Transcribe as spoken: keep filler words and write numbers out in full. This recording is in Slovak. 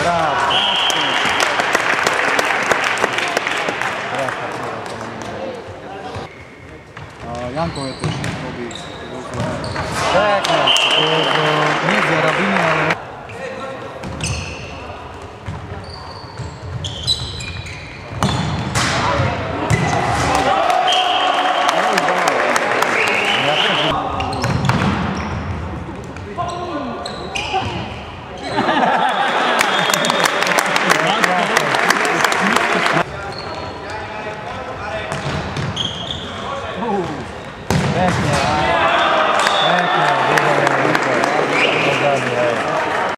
Janko je też robi pekne, nie z jarabiny, ale Pekne, pekne,